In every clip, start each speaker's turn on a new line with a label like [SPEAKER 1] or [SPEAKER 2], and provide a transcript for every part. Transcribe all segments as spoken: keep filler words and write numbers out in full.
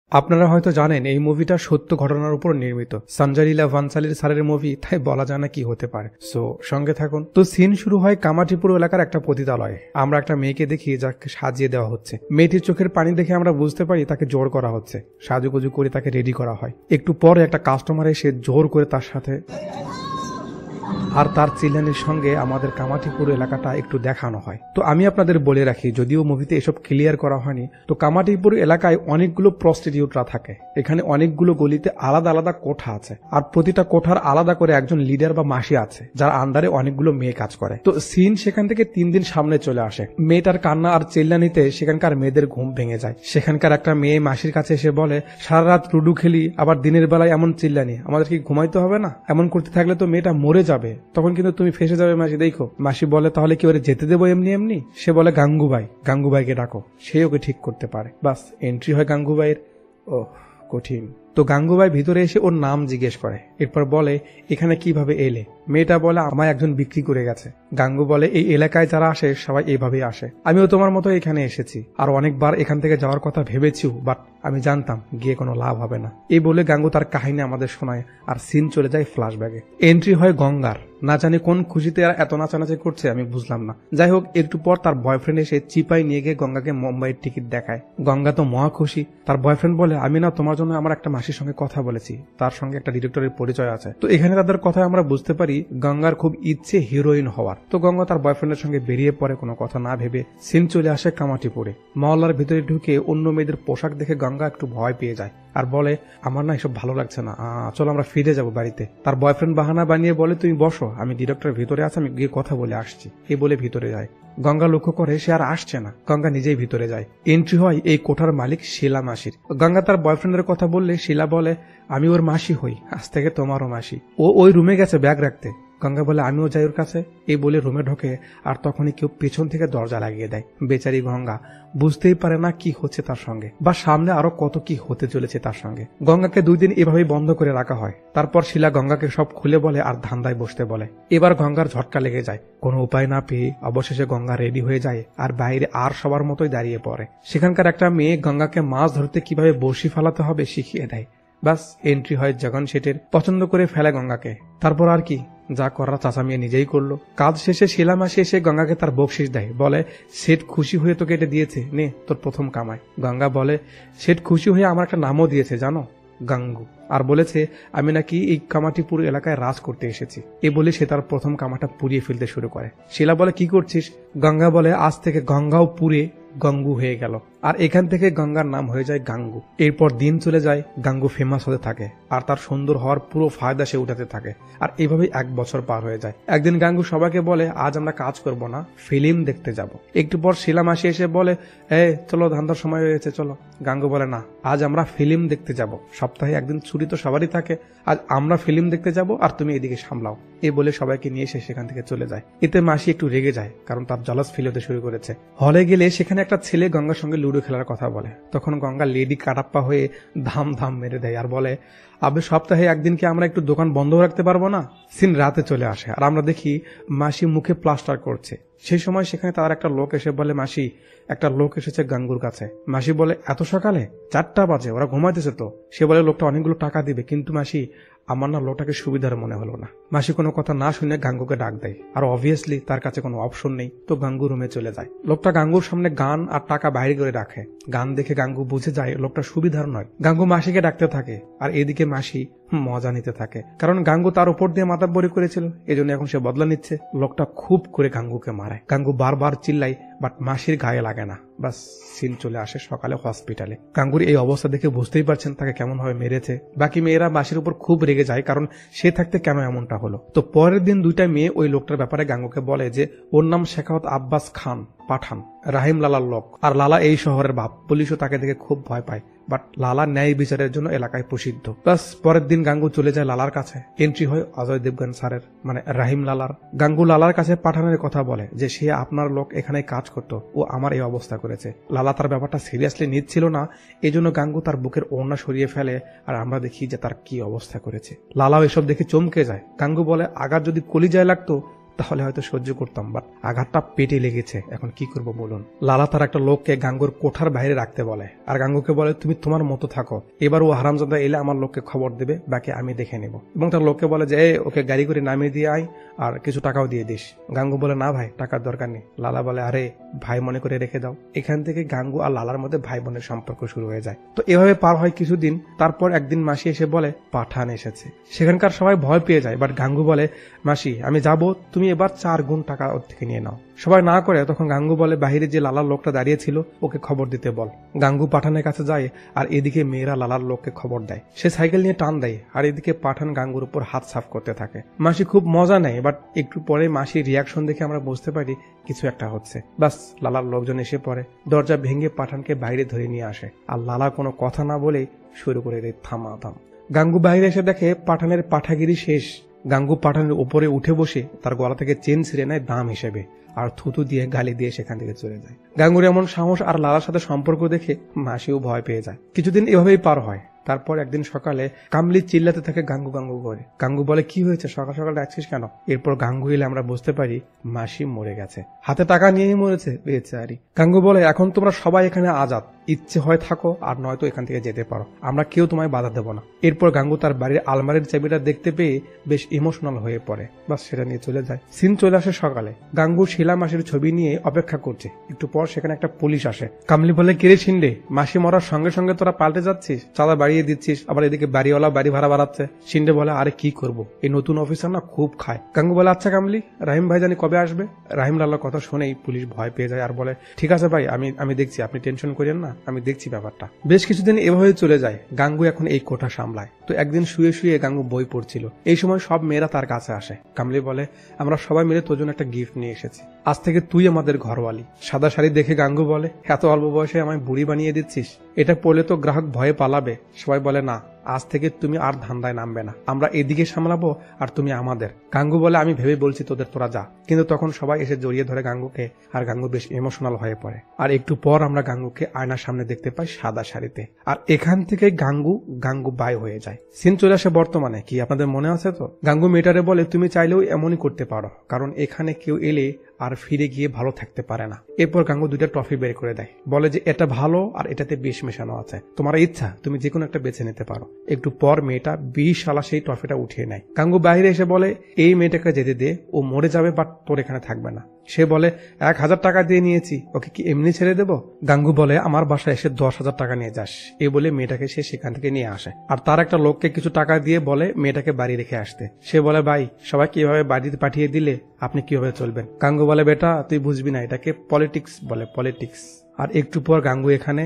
[SPEAKER 1] আপনারা হয়তো জানেন এই মুভিটা সত্য ঘটনার উপর নির্মিত। সঞ্জয় লীলা ভানসালীর স্যারের মুভি, তাই বলা যায় না কি হতে পারে। সো সঙ্গে থাকুন। তো সিন শুরু হয় কামাঠিপুর এলাকার একটা পতিতালয়ে। আমরা একটা মেয়েকে দেখি যাকে সাজিয়ে দেওয়া হচ্ছে। মেয়েটির চোখের পানি দেখে আমরা বুঝতে পারি তাকে জোর করা হচ্ছে। সাজুগুজু করে তাকে রেডি করা হয়। একটু পরে একটা কাস্টমার এসে জোর করে তার সাথে আর তার চিল্লানির সঙ্গে আমাদের কামাঠিপুর এলাকাটা একটু দেখানো হয়। তো আমি আপনাদের বলে রাখি, যদিও মুভিতে এসব ক্লিয়ার করা হয়নি, তো কামাঠিপুর এলাকায় অনেকগুলো প্রস্টিটিউটরা থাকে। এখানে অনেকগুলো গলিতে আলাদা আলাদা কোঠা আছে, আর প্রতিটা কোঠার আলাদা করে একজন লিডার বা মাসি আছে, যার আন্ডারে অনেকগুলো মেয়ে কাজ করে। তো সিন সেখান থেকে তিন দিন সামনে চলে আসে। মেয়েটার কান্না আর চিল্লানিতে সেখানকার মেয়েদের ঘুম ভেঙে যায়। সেখানকার একটা মেয়ে মাসির কাছে এসে বলে, সারা রাত লুডু খেলি, আবার দিনের বেলায় এমন চিল্লানি, আমাদের কি ঘুমাইতে হবে না? এমন করতে থাকলে তো মেয়েটা মরে যাবে, তখন কিন্তু তুমি ফেসে যাবে মাসি, দেখো। মাসি বলে, তাহলে কি ওরে যেতে দেবো এমনি এমনি? সে বলে, গাঙ্গুবাই, গাঙ্গুবাইকে ডাকো, সে ওকে ঠিক করতে পারে। বাস, এন্ট্রি হয় গাঙ্গুবাইয়ের। ওহ, কঠিন। তো গাঙ্গুবাই ভিতরে এসে ওর নাম জিজ্ঞেস করে, এরপর বলে, এখানে কিভাবে এলে? মেয়েটা বলে, আমায় একজন বিক্রি করে গেছে। গাঙ্গু বলে, এই এলাকায় যারা আসে সবাই এইভাবেই আসে, আমিও তোমার মতো এখানে এসেছি, আর অনেকবার এখান থেকে যাওয়ার কথা ভেবেছিও, বাট আমি জানতাম গিয়ে কোনো লাভ হবে না। এই বলে গাঙ্গু তার কাহিনী আমাদের শোনায়, আর সিন চলে যায় ফ্ল্যাশব্যাকে। এন্ট্রি হয় গঙ্গার। না জানি কোন খুশিতে আর এত নাচানাচি করছে, আমি বুঝলাম না। যাই হোক, একটু পর তার বয়ফ্রেন্ড এসে চিপাই নিয়ে গিয়ে গঙ্গাকে মুম্বাইয়ের টিকিট দেখায়। গঙ্গা তো মহা খুশি। তার বয়ফ্রেন্ড বলে, আমি না তোমার জন্য আমার একটা মাসির সঙ্গে কথা বলেছি, তার সঙ্গে একটা ডিরেক্টরের পরিচয় আছে। তো এখানে তাদের কথায় আমরা বুঝতে পারি গঙ্গার খুব ইচ্ছে হিরোইন হওয়ার। তো গঙ্গা তার বয়ফ্রেন্ডের সঙ্গে বেরিয়ে পড়ে কোনো কথা না ভেবে। সিন চলে আসে কামাঠিপুরে। মহল্লার ভিতরে ঢুকে অন্য মেয়েদের পোশাক দেখে গঙ্গা একটু ভয় পেয়ে যায়, আর বলে, আমার না এসব ভালো লাগছে না, চলো আমরা ফিরে যাবো বাড়িতে। তার বয়ফ্রেন্ড বাহানা বানিয়ে বলে, তুমি বসো, আমি ডিরেক্টর ভিতরে আছে, আমি গিয়ে কথা বলে আসছি। এই বলে ভিতরে যায়। গঙ্গা লক্ষ্য করে সে আর আসছে না। গঙ্গা নিজেই ভিতরে যায়। এন্ট্রি হয় এই কোঠার মালিক শিলা মাসির। গঙ্গা তার বয়ফ্রেন্ডের কথা বললে শিলা বলে, আমি ওর মাসি হই, আজ থেকে তোমারও মাসি। ও ওই রুমে গেছে ব্যাগ রাখতে। গঙ্গা বলে, আমিও যাই ওর কাছে। এই বলে রুমে ঢোকে, আর তখনই কেউ পেছন থেকে দরজা লাগিয়ে দেয়। বেচারি গঙ্গা বুঝতেই পারে না কি হচ্ছে তার সঙ্গে, বা সামনে আরো কত কি হতে চলেছে তার সঙ্গে। গঙ্গাকে দুই দিন এভাবেই বন্ধ করে রাখা হয়। তারপর শিলা গঙ্গাকে সব খুলে বলে আর ধান্দায় বসতে বলে। এবার গঙ্গার ঝটকা লেগে যায়। কোনো উপায় না পেয়ে অবশেষে গঙ্গা রেডি হয়ে যায়, আর বাইরে আর সবার মতোই দাঁড়িয়ে পড়ে। সেখানকার একটা মেয়ে গঙ্গাকে মাছ ধরতে কিভাবে বড়শি ফেলাতে হবে শিখিয়ে দেয়। বাস, এন্ট্রি হয় জগন শেঠের। পছন্দ করে ফেলে গঙ্গাকে। তারপর আর কি, যা করার চাচা মেয়ে নিজেই করলো। কাজ শেষে শিলা মাসি এসে গঙ্গাকে তার বকশিস দেয়, বলে, শেঠ খুশি হয়ে তোকে এটা দিয়েছে, নে তোর প্রথম কামাই। গঙ্গা বলে, শেঠ খুশি হয়ে আমার একটা নামও দিয়েছে জানো, গাঙ্গু, আর বলেছে আমি নাকি এই কামাঠিপুর এলাকায় রাজ করতে এসেছি। এ বলে সে তার প্রথম কামাটা পুড়িয়ে ফেলতে শুরু করে। শিলা বলে, কি করছিস? গঙ্গা বলে, আজ থেকে গঙ্গাও পুড়ে গঙ্গু হয়ে গেল, আর এখান থেকে গঙ্গার নাম হয়ে যায় গাঙ্গু। এরপর দিন চলে যায়, গাঙ্গু ফেমাস হতে থাকে, আর তার সুন্দর হওয়ার পুরো ফায়দা সে উঠাতে থাকে। আর এইভাবেই এক বছর পার হয়ে যায়। একদিন গাঙ্গু সবাইকে বলে, আজ আমরা কাজ করব না, ফিল্ম দেখতে যাব। একটু পর শিলা মাসি এসে বলে, এ চলো, ধান্দার সময় হয়েছে, চলো। গাঙ্গু বলে, না, আজ আমরা ফিল্ম দেখতে যাব। সপ্তাহে একদিন ছুটি তো সবারই থাকে, আজ আমরা ফিল্ম দেখতে যাব, আর তুমি এদিকে সামলাও। এ বলে সবাইকে নিয়ে এসে সেখান থেকে চলে যায়। এতে মাসি একটু রেগে যায়, কারণ তার জলাস ফিল হতে শুরু করেছে। হলে গেলে সেখানে একটা ছেলে গঙ্গার সঙ্গে লুডো খেলার কথা বলে। তখন গঙ্গা লেডি কাটাপ্পা হয়ে ধাম ধাম মেরে দেয়, আর বলে, আবে সপ্তাহে একদিন কি আমরা একটু দোকান বন্ধ রাখতে পারবো না? সিন রাতে চলে আসে, আর আমরা দেখি মাসি মুখে প্লাস্টার করছে। সেই সময় সেখানে তার একটা লোক এসে বলে, মাসি, একটা লোক এসেছে গাঙ্গুর কাছে। মাসি বলে, এত সকালে? চারটা বাজে, ওরা ঘুমাইতেছে তো। সে বলে, লোকটা অনেকগুলো টাকা দিবে, কিন্তু মাসি, আমার না লোকটাকে সুবিধার মনে হলো না। মাসি কোনো কথা না শুনে গাঙ্গুকে ডাক দেয়, আর অবভিয়াসলি তার কাছে কোনো অপশন নেই, তো গাঙ্গু রুমে চলে যায়। লোকটা গাঙ্গুর সামনে গান আর টাকা বাইরে করে রাখে। গান দেখে গাঙ্গু বুঝে যায় লোকটা সুবিধার নয়। গাঙ্গু মাসিকে ডাকতে থাকে, আর এদিকে মাসি মজা নিতে থাকে, কারণ গাঙ্গু তার উপর দিয়ে মাতাব্বরি করেছিল, এজন্য এখন সে বদলা নিচ্ছে। লোকটা খুব করে গাঙ্গুকে মারে। গাঙ্গু বারবার চিল্লাই, বাট মাসির গায়ে লাগে না। বাস, সিন চলে আসে সকালে হসপিটালে। গাঙ্গুর এই অবস্থা দেখে বুঝতেই পারছেন তাকে কেমন ভাবে মেরেছে। বাকি মেয়েরা মাসির উপর খুব রেগে যায়, কারণ সে থাকতে কেন এমনটা হলো। তো পরের দিন দুইটা মেয়ে ওই লোকটার ব্যাপারে গাঙ্গুকে বলে যে ওর নাম শেখাওয়াত আব্বাস খান, পাঠান, রাহিম লালার লোক, আর লালা এই শহরের বাপ। পুলিশও তাকে দেখে খুব ভয় পায়, বাট লালা ন্যায় বিচারের জন্য এলাকায় প্রসিদ্ধ। প্লাস পরের দিন গাঙ্গু চলে যায় লালার কাছে। এন্ট্রি হয় অজয় দেবগন স্যারের, মানে রাহিম লালার। গাঙ্গু লালার কাছে পাঠানের কথা বলে যে সে আপনার লোক এখানে কাজ করতো, ও আমার এই অবস্থা করেছে। লালা তার ব্যাপারটা সিরিয়াসলি নিচ্ছিল না, এই জন্য গাঙ্গু তার বুকের ওড়না সরিয়ে ফেলে, আর আমরা দেখি যে তার কি অবস্থা করেছে। লালাও এসব দেখে চমকে যায়। গাঙ্গু বলে, আগার যদি কলিজায় লাগতো তাহলে হয়তো সহ্য করতাম, বাট আঘাতটা পেটে লেগেছে, এখন কি করব বলুন। লালা তার একটা লোককে গাঙ্গুর কোঠার বাইরে রাখতে বলে আর গাঙ্গুকে বলে তুমি তোমার মতো থাকো, এবার ও হারামজাদা এলে আমার লোককে খবর দেবে, বাকি আমি দেখে নেব। এবং তার লোককে বলে যে ওকে গাড়ি করে নামিয়ে দিয়ে আয় আর কিছু টাকাও দিয়ে দিস। গাঙ্গু বলে না ভাই, টাকার দরকার নেই। লালা বলে আরে ভাই মনে করে রেখে দাও। এখান থেকে গাঙ্গু আর লালার মধ্যে ভাই বোনের সম্পর্ক শুরু হয়ে যায়। তো এভাবে পার হয় কিছুদিন। তারপর একদিন মাসি এসে বলে পাঠান এসেছে। সেখানকার সবাই ভয় পেয়ে যায়, বাট গাঙ্গু বলে মাসি আমি যাব, তুমি এবার চার গুণ টাকা ওর থেকে নিয়ে নাও। সবাই না করে তখন গাঙ্গু বলে বাহিরে যে লালার লোকটা দাঁড়িয়ে ছিল ওকে খবর দিতে বল। গাঙ্গু পাঠানের কাছে যায় আর এদিকে মেয়েরা লালার লোককে খবর দেয়। সে সাইকেল নিয়ে টান দেয় আর এদিকে পাঠান গাঙ্গুর উপর হাত সাফ করতে থাকে। মাসি খুব মজা নেয়, বাট একটু পরে মাসির রিয়াকশন দেখে আমরা বুঝতে পারি কিছু একটা হচ্ছে। বাস লালার লোকজন এসে পড়ে, দরজা ভেঙে পাঠানকে বাইরে ধরে নিয়ে আসে আর লালা কোনো কথা না বলে শুরু করে দেয় থামা থাম। গাঙ্গু বাইরে এসে দেখে পাঠানের পাঠাগিরি শেষ। গাঙ্গু পাঠানের উপরে উঠে বসে তার গলা থেকে চেন ছিঁড়ে নেয় দাম হিসেবে আর থুতু দিয়ে গালি দিয়ে সেখান থেকে চলে যায়। গাঙ্গুর এমন সাহস আর লালার সাথে সম্পর্ক দেখে মাসিও ভয় পেয়ে যায়। কিছুদিন এভাবেই পার হয়। তারপর একদিন সকালে কামলি চিল্লাতে থাকে গাঙ্গু গাঙ্গু করে। গাঙ্গু বলে কি হয়েছে, সকাল সকাল ডাকছিস কেন? এরপর গাঙ্গু এলে আমরা বুঝতে পারি মাসি মরে গেছে, হাতে টাকা নিয়েই মরেছে বেচারি। গাঙ্গু বলে এখন তোমরা সবাই এখানে আজাদ, ইচ্ছে হয় থাকো আর নয়তো এখান থেকে যেতে পারো, আমরা কেউ তোমায় বাধা দেবো না। এরপর গাঙ্গু তার বাড়ির আলমারির চাবিটা দেখতে পেয়ে বেশ ইমোশনাল হয়ে পড়ে, বাস সেটা নিয়ে চলে যায়। সিন চলে আসে সকালে। গাঙ্গু শিলা মাসির ছবি নিয়ে অপেক্ষা করছে। একটু পর সেখানে একটা পুলিশ আসে। কামলি বলে কিরে শিন্ডে, মাসি মরার সঙ্গে সঙ্গে তোরা পাল্টে যাচ্ছিস, চাঁদা বাড়িয়ে দিচ্ছিস, আবার এদিকে বাড়িওয়ালা বাড়ি ভাড়া বাড়াচ্ছে। শিন্ডে বলে আরে কি করবো, এই নতুন অফিসার না খুব খায়। গাঙ্গু বলে আচ্ছা কামলি, রাহিম ভাই জানি কবে আসবে? রাহিম লাল্লার কথা শুনেই পুলিশ ভয় পেয়ে যায় আর বলে ঠিক আছে ভাই, আমি আমি দেখছি, আপনি টেনশন করেন না, আমি দেখছি ব্যাপারটা। বেশ কিছুদিন এভাবে চলে যায়। গাঙ্গু এখন এই কোঠা সামলায়। তো একদিন শুয়ে শুয়ে গাঙ্গু বই পড়ছিল। এই সময় সব মেয়েরা তার কাছে আসে। কামলি বলে আমরা সবাই মিলে তোর জন্য একটা গিফট নিয়ে এসেছি, আজ থেকে তুই আমাদের ঘরওয়ালি। সাদা শাড়ি দেখে গাঙ্গু বলে এত অল্প বয়সে আমায় বুড়ি বানিয়ে দিচ্ছিস, এটা পড়লে তো গ্রাহক ভয়ে পালাবে। সবাই বলে না, আজ থেকে তুমি আর ধান্দায় নামবে না, আমরা এদিকে সামলাবো আর তুমি আমাদের। গাঙ্গু বলে আমি ভেবে বলছি তোদের, তোরা যা। কিন্তু তখন সবাই এসে জড়িয়ে ধরে গাঙ্গুকে আর গাঙ্গু বেশ ইমোশনাল হয়ে পড়ে। আর একটু পর আমরা গাঙ্গুকে আয়নার সামনে দেখতে পাই সাদা শাড়িতে। আর এখান থেকে গাঙ্গু গাঙ্গু বাই হয়ে যায়। সিন চলে আসে বর্তমানে। কি আপনাদের মনে আছে তো? গাঙ্গু মেয়েটারে বলে তুমি চাইলেও এমনই করতে পারো, কারণ এখানে কেউ এলে আর ফিরে গিয়ে ভালো থাকতে পারে না। এরপর গাঙ্গু দুইটা ট্রফি বের করে দেয়, বলে যে এটা ভালো আর এটাতে বিষ মেশানো আছে, তোমার ইচ্ছা তুমি যে কোনো একটা বেছে নিতে পারো। একটু পর মেয়েটা বিষ আলা সেই ট্রফিটা উঠিয়ে নেয়। গাঙ্গু বাইরে এসে বলে এই মেয়েটাকে যেতে দে, ও মরে যাবে বাট তোর এখানে থাকবে না। সে বলে এক হাজার টাকা দিয়ে নিয়েছি, ওকে কি এমনি ছেড়ে দেবো? গাঙ্গু বলে আমার বাসায় এসে দশ হাজার টাকা নিয়ে যাস। এ বলে মেয়েটাকে সে সেখান থেকে নিয়ে আসে আর তার একটা লোককে কিছু টাকা দিয়ে বলে মেয়েটাকে বাড়ি রেখে আসতে। সে বলে ভাই সবাই কিভাবে বাড়িতে পাঠিয়ে দিলে আপনি কিভাবে চলবেন? গাঙ্গু বলে বেটা তুই বুঝবি না, এটাকে পলিটিক্স বলে, পলিটিক্স। আর একটু পর গাঙ্গু এখানে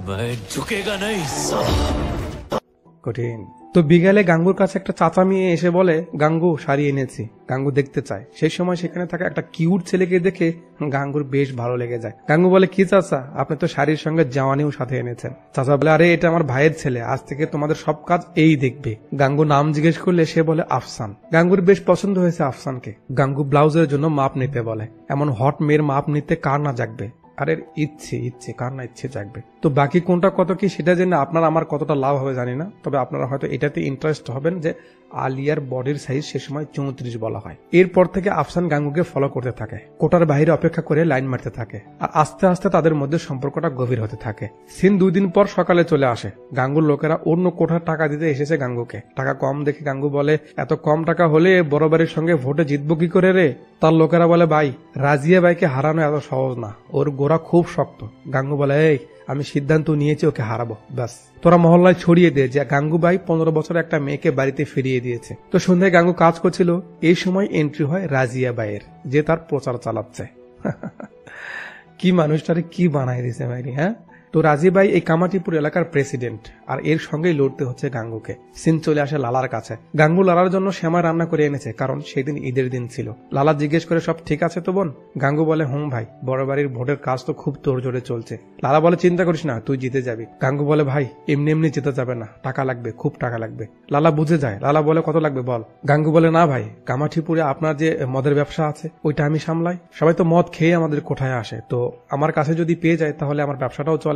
[SPEAKER 1] কঠিন। তো বিকালে গাঙ্গুর কাছে একটা চাচা মেয়ে এসে বলে গাঙ্গু শাড়ি এনেছি। গাঙ্গু দেখতে চায়। সেই সময় সেখানে থাকা একটা কিউট ছেলেকে দেখে গাঙ্গুর বেশ ভালো লেগে যায়। গাঙ্গু বলে কি চাচা, আপনি তো শাড়ির সঙ্গে জাওয়ানিও সাথে এনেছেন। চাচা বলে আরে এটা আমার ভাইয়ের ছেলে, আজ থেকে তোমাদের সব কাজ এই দেখবে। গাঙ্গু নাম জিজ্ঞেস করলে সে বলে আফসান। গাঙ্গুর বেশ পছন্দ হয়েছে আফসানকে। গাঙ্গু ব্লাউজের জন্য মাপ নিতে বলে। এমন হট মেয়ের মাপ নিতে কার না জাগবে? আরে ইচ্ছে ইচ্ছে কার না ইচ্ছে জাগবে। তো বাকি কোনটা কত কি সেটা জেনে আপনার আমার কতটা লাভ হবে জানি না, তবে আপনারা হয়তো এটাতে ইন্টারেস্ট হবেন যে আলিয়ার বডির সাইজ সে সময় চৌত্রিশ বলা হয়। এরপর থেকে আফসান গাঙ্গুকে ফলো করতে থাকে, কোটার বাইরে অপেক্ষা করে লাইন মারতে থাকে আর আস্তে আস্তে তাদের মধ্যে সম্পর্কটা গভীর হতে থাকে। সিন দুই দিন পর সকালে চলে আসে। গাঙ্গুর লোকেরা অন্য কোঠার টাকা দিতে এসেছে গাঙ্গুকে। টাকা কম দেখে গাঙ্গু বলে এত কম টাকা হলে বড় বাড়ির সঙ্গে ভোটে জিতবো কি করে রে? তার লোকেরা বলে ভাই রাজিয়া ভাইকে হারানো এত সহজ না, ওর গোড়া খুব শক্ত। গাঙ্গু বলে এই আমি সিদ্ধান্ত নিয়েছি ওকে হারাবো, ব্যাস তোরা মহল্লায় ছড়িয়ে দে যে গাঙ্গুবাই পনেরো বছর একটা মেয়েকে বাড়িতে ফিরিয়ে দিয়েছে। তো সন্ধ্যায় গাঙ্গু কাজ করছিল, এই সময় এন্ট্রি হয় রাজিয়া বাইয়ের, যে তার প্রচার চালাচ্ছে। কি মানুষটারে কি বানাই দিছে ভাই, হ্যাঁ? তো রাজি ভাই এই কামাটিপুর এলাকার প্রেসিডেন্ট আর এর সঙ্গেই লড়তে হচ্ছে গাঙ্গুকে। সিন চলে আসে লালার কাছে। গাঙ্গু লালার জন্য শ্যামা রান্না করে এনেছে, কারণ সেদিন ঈদের দিন ছিল। লালা জিজ্ঞেস করে সব ঠিক আছে তো বোন? গাঙ্গু বলে হুম ভাই, বড় বাড়ির ভোটের কাজ তো খুব তোড়জোড়ে চলছে। লালা বলে চিন্তা করিস না, তুই জিতে যাবি। গাঙ্গু বলে ভাই এমনি এমনি যেতে যাবে না, টাকা লাগবে, খুব টাকা লাগবে। লালা বুঝে যায়। লালা বলে কত লাগবে বল? গাঙ্গু বলে না ভাই, কামাঠিপুরে আপনার যে মদের ব্যবসা আছে ওইটা আমি সামলাই, সবাই তো মদ খেয়ে আমাদের কোঠায় আসে, তো আমার কাছে যদি পেয়ে যায় তাহলে আমার ব্যবসাটাও চলে।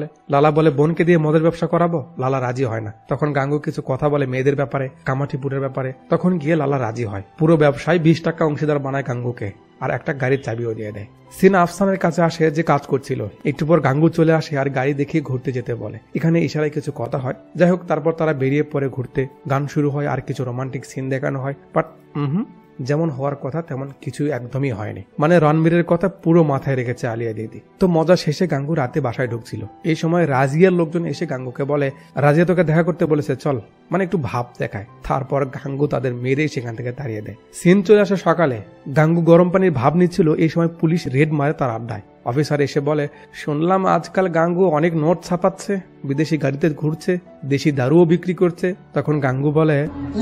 [SPEAKER 1] লালা বলে বোনকে দিয়ে মদের ব্যবসা করাবো। লালা রাজি হয় না। তখন গাঙ্গু কিছু কথা বলে মেয়েদের ব্যাপারে, কামাঠিপুরের ব্যাপারে। তখন গিয়ে লালা রাজি হয়। পুরো ব্যবসায় বিশ টাকা অংশীদার বানায় গাঙ্গুকে, আর একটা গাড়ির চাবিও দিয়ে দেয়। সিন আফসানের কাছে আসে যে কাজ করছিল। একটু পর গাঙ্গু চলে আসে আর গাড়ি দেখে ঘুরতে যেতে বলে। এখানে ইশারায় কিছু কথা হয়। যাই হোক, তারপর তারা বেরিয়ে পড়ে ঘুরতে। গান শুরু হয় আর কিছু রোমান্টিক সিন দেখানো হয়, বাট হুম যেমন হওয়ার কথা তেমন কিছু একদমই হয়নি। মানে রণবীরের কথা পুরো মাথায় রেখেছে আলিয়া দিদি। তো মজা শেষে গাঙ্গু রাতে বাসায় ঢুকছিল। এই সময় রাজিয়ার লোকজন এসে গাঙ্গুকে বলে, রাজিয়া তোকে দেখা করতে বলেছে, চল। মানে একটু ভাব দেখায়। তারপর গাঙ্গু তাদের মেরে সেখান থেকে তাড়িয়ে দেয়। সিন চলে আসে সকালে। গাঙ্গু গরম পানির ভাব নিচ্ছিল। এই সময় পুলিশ রেড মারে তার আড্ডায়। অফিসার এসে বলে, শুনলাম আজকাল গাঙ্গু অনেক নোট ছাপাচ্ছে, বিদেশি গাড়িতে ঘুরছে, দেশি দারুও বিক্রি করছে। তখন গাঙ্গু বলে,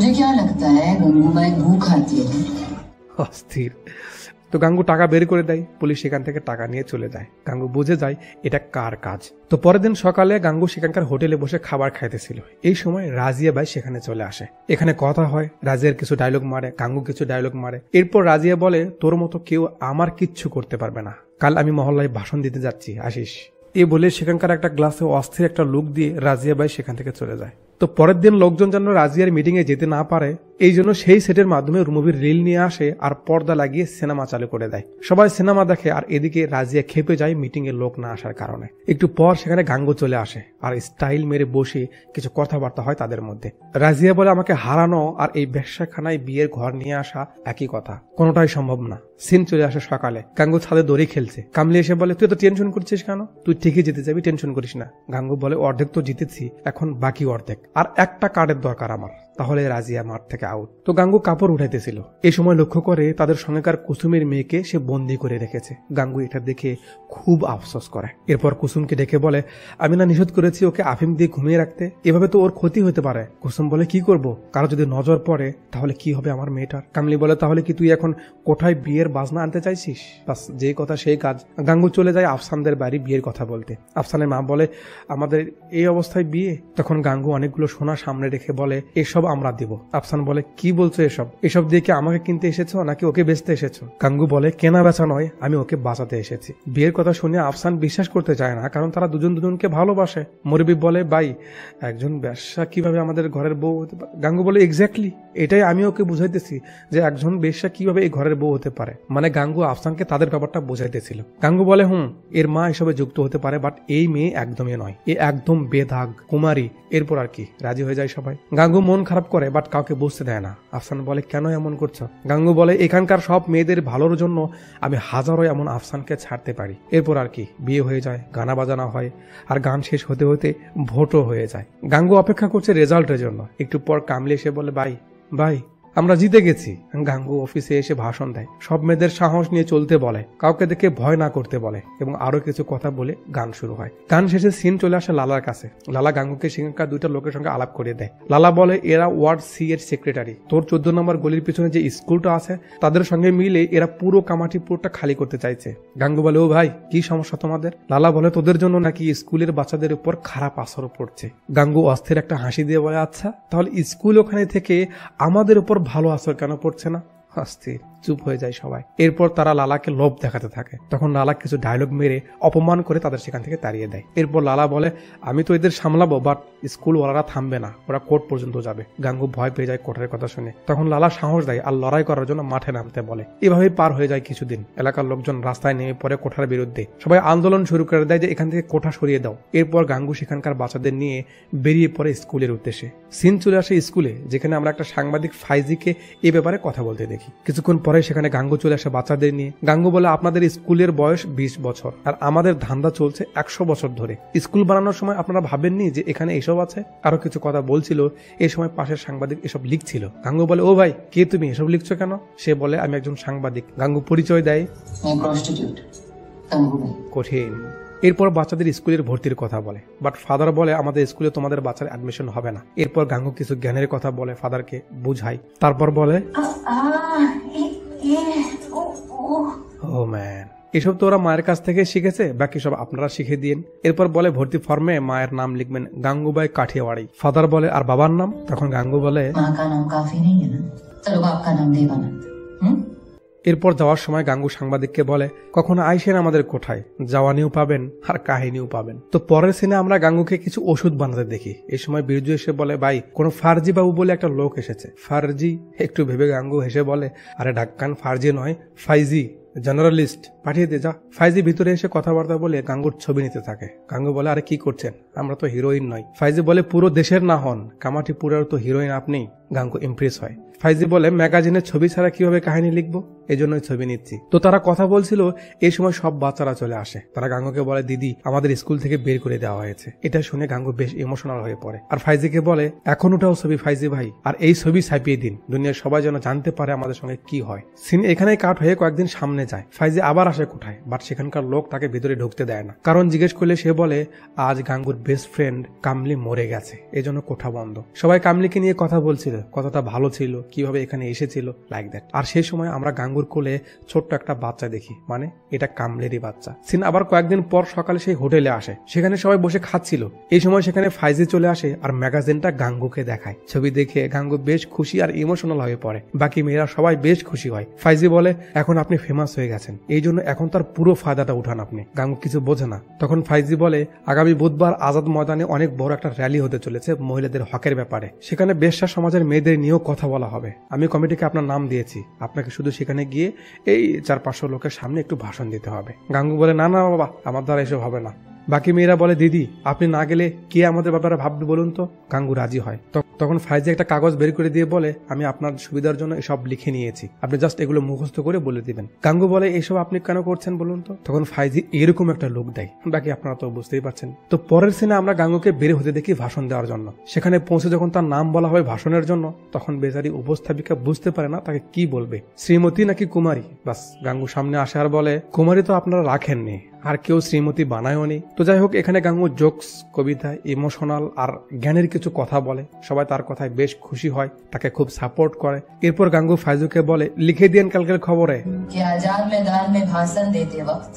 [SPEAKER 1] অস্থির। তো গাঙ্গু টাকা বের করে দেয়। পুলিশ সেখান থেকে টাকা নিয়ে চলে যায়। গাঙ্গু বুঝে যায় এটা কার কাজ। তো পরের দিন সকালে গাঙ্গু সেখানকার হোটেলে বসে খাবার খাইতেছিল। এই সময় রাজিয়া ভাই সেখানে চলে আসে। এখানে কথা হয়, রাজিয়ার কিছু ডায়লগ মারে, গাঙ্গু কিছু ডায়লগ মারে। এরপর রাজিয়া বলে, তোর মতো কেউ আমার কিচ্ছু করতে পারবে না, কাল আমি মহল্লায় ভাষণ দিতে যাচ্ছি, আসিস। এ বলে সেখানকার একটা গ্লাসে অস্থির একটা লুক দিয়ে রাজিয়া ভাই সেখান থেকে চলে যায়। তো পরের দিন লোকজন যেন রাজিয়ার মিটিং এ যেতে না পারে, এই জন্য সেই সেটের মাধ্যমে মুভির রিল নিয়ে আসে আর পর্দা লাগিয়ে সিনেমা চালু করে দেয়। সবাই সিনেমা দেখে আর এদিকে রাজিয়া খেপে যায় মিটিং এর লোক না আসার কারণে। একটু পর সেখানে গাঙ্গু চলে আসে আর স্টাইল মেরে বসে কিছু কথাবার্তা হয় তাদের মধ্যে। রাজিয়া বলে, আমাকে হারানো আর এই ব্যবসাখানায় বিয়ের ঘর নিয়ে আসা একই কথা, কোনোটাই সম্ভব না। সিন চলে আসে সকালে। গাঙ্গু ছাদে দড়ি খেলছে। কামলি এসে বলে, তুই তো টেনশন করছিস কেন? তুই ঠিকই জিতে যাবি, টেনশন করিস না। গাঙ্গু বলে, অর্ধেক তো জিতেছি, এখন বাকি অর্ধেক, আর একটা কার্ডের দরকার আমার, তাহলে রাজিয়া মাঠ থেকে আউট। তো গাঙ্গু কাপড় উঠাইতেছিল। এই সময় লক্ষ্য করে তাদের সঙ্গেকার কুসুমের মেয়েকে সে বন্দি করে রেখেছে। গাঙ্গু এটা দেখে খুব আফসোস করে। এরপর কুসুমকে ডেকে বলে, আমি না নিষেধ করেছি ওকে আফিম দিয়ে ঘুমিয়ে রাখতে, এভাবে তো ওর ক্ষতি হতে পারে। কুসুম বলে, কি করব? কারো যদি নজর পড়ে তাহলে কি হবে আমার মেয়েটার? কামলি বলে, তাহলে কি তুই এখন কোঠায় বিয়ের বাজনা আনতে চাইছিস? বাস, যে কথা সেই কাজ। গাঙ্গু চলে যায় আফসানদের বাড়ি বিয়ের কথা বলতে। আফসানের মা বলে, আমাদের এই অবস্থায় বিয়ে? তখন গাঙ্গু অনেকগুলো সোনা সামনে রেখে বলে, এসব আমরা দিব। আফসান বলে, কি বলছো এসব? এসব দিয়ে কি আমাকে কিনতে এসেছো নাকি ওকে বেচতে এসেছো? গাঙ্গু বলে, কেনা বেচা নয়, আমি ওকে বাঁচাতে এসেছি। বিয়ের কথা শুনে আফসান বিশ্বাস করতে চায় না, কারণ তারা দুজন দুজনকে ভালোবাসে। মুরব্বি বলে, ভাই একজন বেশ্যা কিভাবে আমাদের ঘরের বউ হতে পারে? গাঙ্গু বলে, এক্স্যাক্টলি এটাই আমি ওকে বুঝাইতেছি যে একজন বেশ্যা কিভাবে এই ঘরের বউ হতে পারে। মানে গাঙ্গু আফসানকে তাদের ব্যাপারটা বুঝাইতেছিল। গাঙ্গু বলে, হুম এর মা এসবে যুক্ত হতে পারে, বাট এই মেয়ে একদমই নয়, এ একদম বেদাগ কুমারী। এরপর আর কি, রাজি হয়ে যায় সবাই। গাঙ্গু মন খারাপ করে, বাট কাউকে বুঝতে দেয় না। আফসান বলে, কেন এমন করছো? গাঙ্গু বলে, এখানকার সব মেয়েদের ভালোর জন্য আমি হাজারো এমন আফসানকে ছাড়তে পারি। এরপর আর কি, বিয়ে হয়ে যায়, গানা বাজানো হয়, আর গান শেষ হতে হতে ভোটও হয়ে যায়। গাঙ্গু অপেক্ষা করছে রেজাল্টের জন্য। একটু পর কামলি এসে বলে, ভাই ভাই আমরা জিতে গেছি। গাঙ্গু অফিসে এসে ভাষণ দেয়, সব মেয়েদের সাহস নিয়ে চলতে বলে, কাউকে দেখে ভয় না করতে বলে, এবং আরো কিছু কথা বলে গান শুরু হয়। গান শেষে সিন চলে আসে লালার কাছে। লালা গাঙ্গুকে সেখানকার দুইটা লোকের সঙ্গে আলাপ করে দেয়। লালা বলে, এরা ওয়ার্ড সি এর সেক্রেটারি, তোর চোদ্দ নম্বর গলির পিছনে যে স্কুলটা আছে তাদের সঙ্গে মিলে এরা পুরো কামাঠিপুরটা খালি করতে চাইছে। গাঙ্গু বলে, ও ভাই কি সমস্যা তোমাদের? লালা বলে, তোদের জন্য নাকি স্কুলের বাচ্চাদের উপর খারাপ আসর পড়ছে। গাঙ্গু অস্থির একটা হাসি দিয়ে বলে, আচ্ছা তাহলে স্কুল ওখানে থেকে আমাদের উপর ভালো আসর কেন পড়ছে না? অস্থির। চুপ হয়ে যায় সবাই। এরপর তারা লালাকে লোভ দেখাতে থাকে। তখন লালা কিছু ডায়লগ মেরে অপমান করে তাদের সেখান থেকে তাড়িয়ে দেয়। এরপর লালা বলে, আমি তো এদের সামলাবো, বাট স্কুল ওয়ালারা থামবে না, ওরা কোর্ট পর্যন্ত যাবে। গাঙ্গু ভয় পেয়ে যায় কোর্টের কথা শুনে। তখন লালা সাহস দেয় আর লড়াই করার জন্য মাঠে নামতে বলে। এভাবেই পার হয়ে যায় কিছুদিন। এলাকার লোকজন রাস্তায় নেমে পড়ে কোঠার বিরুদ্ধে। সবাই আন্দোলন শুরু করে দেয় যে এখান থেকে কোঠা সরিয়ে দাও। এরপর গাঙ্গু সেখানকার বাচ্চাদের নিয়ে বেরিয়ে পড়ে স্কুলের উদ্দেশ্যে। সিন চলে আসে স্কুলে, যেখানে আমরা একটা সাংবাদিক ফাইজিকে এ ব্যাপারে কথা বলতে দেখি। কিছুক্ষণ পরে সেখানে গাঙ্গু চলে আসে বাচ্চাদের নিয়ে। গাঙ্গু বলে, আপনাদের স্কুলের বয়স বিশ বছর আর আমাদের ধান্দা চলছে একশো বছর ধরে। স্কুল বানানোর সময় আপনারা ভাবেননি যে এখানে এসব আছে? আরো কিছু কথা বলছিল। এই সময় পাশের সাংবাদিক এসব লিখছিল। গাঙ্গু বলে, ও ভাই কে তুমি, এসব লিখছো কেন? সে বলে, আমি একজন সাংবাদিক। গাঙ্গু পরিচয় দেয়, কঠিন। এরপর বাচ্চাদের স্কুলের ভর্তির কথা বলে, বাট ফাদার বলে, আমাদের স্কুলে তোমাদের বাচ্চার অ্যাডমিশন হবে না। এরপর গাঙ্গু কিছু জ্ঞানের কথা বলে, ফাদারকে বুঝাই। তারপর বলে, ও ম্যান, এসব তো ওরা মায়ের কাছ থেকে শিখেছে, বাকি সব আপনারা শিখে দিন। এরপর বলে, ভর্তি ফর্মে মায়ের নাম লিখবেন গাঙ্গুবাই কাঠিয়াওয়াড়ি। ফাদার বলে, আর বাবার নাম? তখন গাঙ্গু বলে, এরপর যাওয়ার সময় গাঙ্গু সাংবাদিককে বলে, কখনো আইসেন আমাদের কোঠায়, যাওয়ানিও পাবেন আর কাহিনীও পাবেন। তো পরের সিনে আমরা গাঙ্গুকে কিছু ওষুধ বানাতে দেখি। এই সময় বিরজু এসে বলে, ভাই কোন ফার্জি বাবু বলে একটা লোক এসেছে। ফার্জি? একটু ভেবে গাঙ্গু হেসে বলে, আরে ঢাক্কান ফার্জি নয়, ফাইজি, জার্নালিস্ট, পাঠিয়ে দে যা। ফাইজি ভিতরে এসে কথাবার্তা বলে গাঙ্গুর ছবি নিতে থাকে। গাঙ্গু বলে, আরে কি করছেন, আমরা তো হিরোইন নয়। ফাইজি বলে, পুরো দেশের না হন, কামাঠিপুরের তো হিরোইন আপনি। গাঙ্গু ইমপ্রেস হয়। ফাইজি বলে, ম্যাগাজিনে ছবি ছাড়া কিভাবে কাহিনী লিখবো, এই জন্যই ছবি নিচ্ছি। তো তারা কথা বলছিল, এই সময় সব বাচ্চারা চলে আসে। তারা গাঙ্গুকে বলে, দিদি আমাদের স্কুল থেকে বের করে দেওয়া হয়েছে। এটা শুনে গাঙ্গু বেশ ইমোশনাল হয়ে পড়ে আর ফাইজিকে বলে, এখন ওটাও ছবি ফাইজি ভাই, আর এই ছবি ছাপিয়ে দিন, দুনিয়ার সবাই যেন জানতে পারে আমাদের সঙ্গে কি হয়। সিন এখানেই কাট হয়ে কয়েকদিন সামনে যায়। ফাইজি আবার আসে কোঠায়, বাট সেখানকার লোক তাকে ভিতরে ঢুকতে দেয় না। কারণ জিজ্ঞেস করলে সে বলে, আজ গাঙ্গুর বেস্ট ফ্রেন্ড কামলি মরে গেছে, এজন্য কোঠা বন্ধ। সবাই কামলিকে নিয়ে কথা বলছিল, কতটা ভালো ছিল, কিভাবে এখানে এসেছিল, লাইক দ্যাট। আর সেই সময় আমরা গাঙ্গুর কোলে ছোট্ট একটা বাচ্চা দেখি, মানে এটা কামলেরই বাচ্চা। সিন আবার কয়েকদিন পর সকালে সেই হোটেলে আসে, সেখানে সবাই বসে খাচ্ছিল। এই সময় সেখানে ফাইজি চলে আসে আর ম্যাগাজিনটা গাঙ্গুকে দেখায়। ছবি দেখে গাঙ্গু বেশ খুশি আর ইমোশনাল হয়ে পড়ে। বাকি মেয়েরা সবাই বেশ খুশি হয়। ফাইজি বলে, এখন আপনি ফেমাস হয়ে গেছেন, এই জন্য এখন তার পুরো ফায়দাটা উঠান আপনি। গাঙ্গু কিছু বোঝে না। তখন ফাইজি বলে, আগামী বুধবার আজাদ ময়দানে অনেক বড় একটা র্যালি হতে চলেছে মহিলাদের হকের ব্যাপারে। সেখানে বেশ্যা সমাজের মেয়েদের নিয়েও কথা বলা হবে। আমি কমিটিকে আপনার নাম দিয়েছি, আপনাকে শুধু সেখানে গিয়ে এই চার পাঁচশো লোকের সামনে একটু ভাষণ দিতে হবে। গাঙ্গু বলে, না না বাবা, আমার দ্বারা এসব হবে না। বাকি মেয়েরা বলে, দিদি আপনি না গেলে কে আমাদের ব্যাপারে ভাববে বলুন তো। গাঙ্গু রাজি হয়। তখন ফাইজি একটা কাগজ বের করে দিয়ে বলে, আমি আপনার সুবিধার জন্য এসব লিখে নিয়েছি, আপনি জাস্ট এগুলো মুখস্থ করে বলে দিবেন। গাঙ্গু বলে, এসব আপনি কেন করছেন বলুন তো। তখন ফাইজি এরকম একটা লুক দেয়, বাকি আপনারা তো বুঝতেই পারছেন। তো পরের সিনে আমরা গাঙ্গুকে বের হতে দেখি ভাষণ দেওয়ার জন্য। সেখানে পৌঁছে যখন তার নাম বলা হয় ভাষণের জন্য, তখন বেচারি উপস্থাপিকা বুঝতে পারে না তাকে কি বলবে, শ্রীমতী নাকি কুমারী। বাস গাঙ্গু সামনে আসে আর বলে, কুমারী তো আপনারা রাখেননি, আর কেউ শ্রীমতী বানায়ও নি। তো যাই হোক, এখানে গাঙ্গু জোকস, কবিতা, ইমোশনাল আর জ্ঞানের কিছু কথা বলে। সবাই তার কথায় বেশ খুশি হয়, তাকে খুব সাপোর্ট করে। এরপর গাঙ্গু ফাইজুকে বলে, লিখে দিয়েন কালকের খবরে
[SPEAKER 2] कि आजाद मैदान में भाषण देते वक्त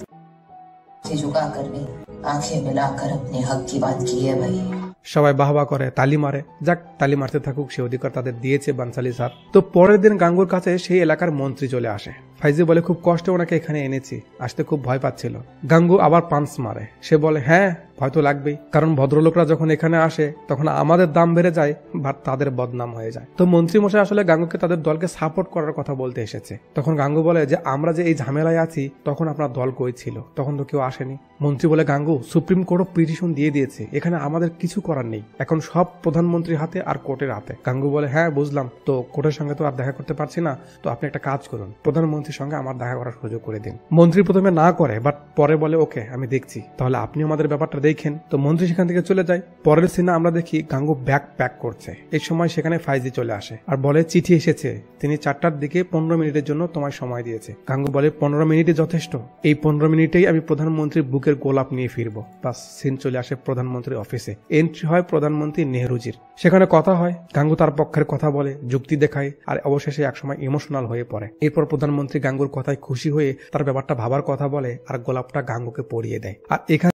[SPEAKER 2] झुका कर नहीं, आंखें मिलाकर अपने हक की बात की है भाई।
[SPEAKER 1] সবাই বাহবা করে, তালি মারে। যাক, তালি মারতে থাকুক, সে অধিকার তাদের দিয়েছে বানসালি স্যার। তো পরের দিন গাঙ্গুর কাছে সেই এলাকার মন্ত্রী চলে আসে। ফাইজি বলে, খুব কষ্টে ওনাকে এখানে এনেছি, আসতে খুব ভয় পাচ্ছিল। গাঙ্গু আবার পাঞ্চ মারে। সে বলে, হ্যাঁ ভয় তো লাগবেই, কারণ ভদ্রলোকরা যখন এখানে আসে তখন আমাদের দাম বেড়ে যায়, বাট তাদের বদনাম হয়ে যায়। তো মন্ত্রী মশাই আসলে গাঙ্গুকে তাদের দলকে সাপোর্ট করার কথা বলতে এসেছে। তখন গাঙ্গু বলে যে, আমরা যে এই ঝামেলায় আছি তখন আপনার দল কই ছিল, তখন তো কেউ আসেনি। মন্ত্রী বলে, গাঙ্গু সুপ্রিম কোর্ট পিটিশন দিয়ে দিয়েছে, এখানে আমাদের কিছু করার নেই, এখন সব প্রধানমন্ত্রীর হাতে আর কোর্টের হাতে। গাঙ্গু বলে, হ্যাঁ বুঝলাম, তো কোর্টের সঙ্গে তো আর দেখা করতে পারছি না, তো আপনি একটা কাজ করুন, প্রধানমন্ত্রীর সঙ্গে আমার দেখা করার সুযোগ করে দিন। মন্ত্রী প্রথমে না করে, বাট পরে বলে, ওকে আমি দেখছি, তাহলে আপনি আমাদের ব্যাপারটা দেখেন। তো মন্ত্রী সেখান থেকে চলে যায়। পরের সিনে আমরা দেখি গাঙ্গু ব্যাগ প্যাক করছে। এই সময় সেখানে ফাইজি চলে আসে আর বলে, চিঠি এসেছে, তিনি চারটার দিকে পনেরো মিনিটের জন্য তোমায় সময় দিয়েছে। গাঙ্গু বলে, পনেরো মিনিটে যথেষ্ট, এই পনেরো মিনিটেই আমি প্রধানমন্ত্রীর বুকের গোলাপ নিয়ে ফিরবো। বাস সিন চলে আসে প্রধানমন্ত্রীর অফিসে। এন্ট্রি হয় প্রধানমন্ত্রী নেহরুজির। সেখানে কথা হয়, গাঙ্গু তার পক্ষের কথা বলে, যুক্তি দেখায়, আর অবশেষে একসময় ইমোশনাল হয়ে পড়ে। এরপর প্রধানমন্ত্রী গাঙ্গুর কথায় খুশি হয়ে তার ব্যাপারটা ভাবার কথা বলে আর গোলাপটা গাঙ্গুকে পরিয়ে দেয়। আর এখানে